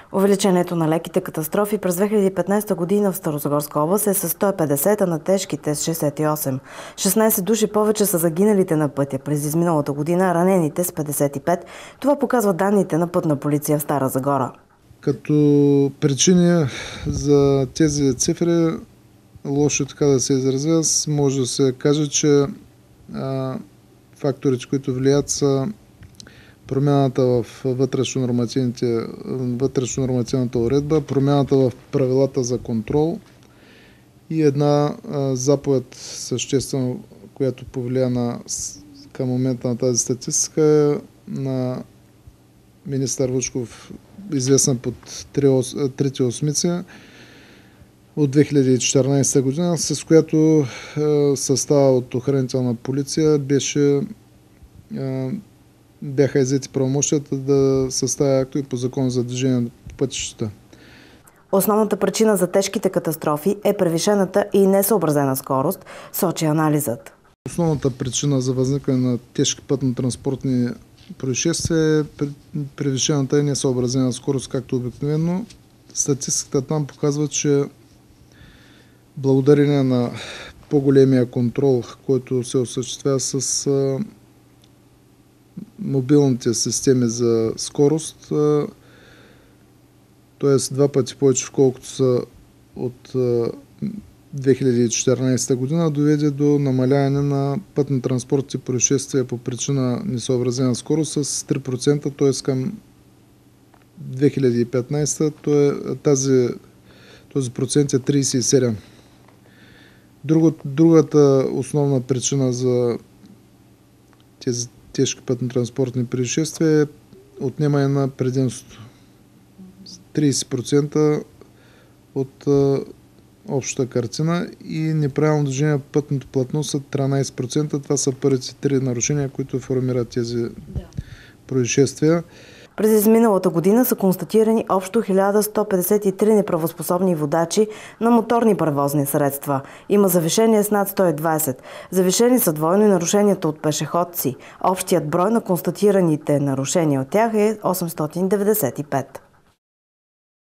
Увеличението на леките катастрофи през 2015 година в Старозагорска област е с 150, а на тежките с 68. 16 души повече са загиналите на пътя. През изминалата година ранените с 55. Това показва данните на Пътна полиция в Стара Загора. Като причини за тези цифри, лошо така да се изразя, може да се каже, че факторите, които влияят, са промяната в вътрешно-нормативната уредба, промяната в правилата за контрол и една заповед съществено, която повлия към момента на тази статистика, на министър Вучков, известна под трите осмици от 2014 година, с която състава от охранителна полиция бяха иззети правомощията да съставя актове по закон за движение по пътищата. Основната причина за тежките катастрофи е превишената и несъобразена скорост, сочи анализът. Основната причина за възникване на тежки пътно-транспортни происшествия е превишената и несъобразена скорост, както обикновено. Статистиката там показва, че благодарение на по-големия контрол, който се осъществява с мобилните системи за скорост, т.е. 2 пъти повече, колкото са от 2014 година, доведе до намаляване на пътно-транспортните происшествия по причина несъобразена скорост с 3%, т.е. към 2015 този процент е 37%. Другата основна причина за тези тежки пътно-транспортни происшествия е отнемане на предимството. 30% от общата картина и неправилно движение на пътното платно са 13%. Това са първите 3 нарушения, които формират тези происшествия. През изминалата година са констатирани общо 1153 неправоспособни водачи на моторни превозни средства. Има завишение с над 120. Завишени са двойно и нарушенията от пешеходци. Общият брой на констатираните нарушения от тях е 895.